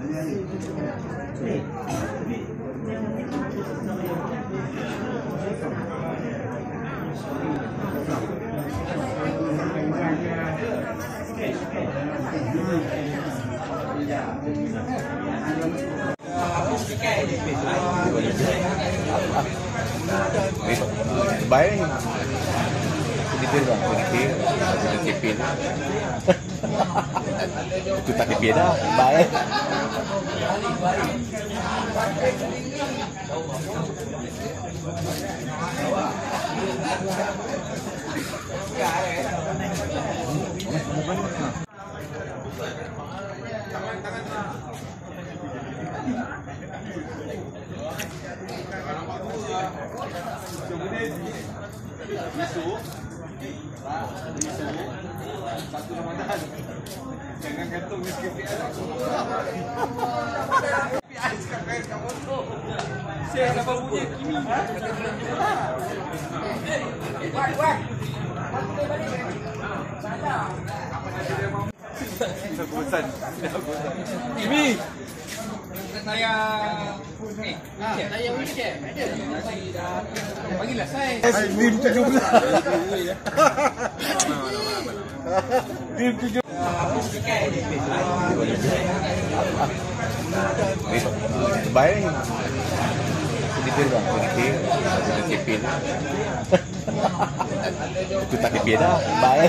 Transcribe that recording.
Baik ni. Kulitir bang, kulitir kepil. Itu tak kepil dah, baik. Satu Ramadan. Jangan gantung miskin PI. PI sekarang kamu tu. Saya dapat bunyi kimi. Wah. Sudah bosan. Kimi. Saya saya weekend. Panggillah saya. Dim 17. Dim 17. Baik ni. Kulitir bang, kulitir kepil. Itu tak kepil dah, baik.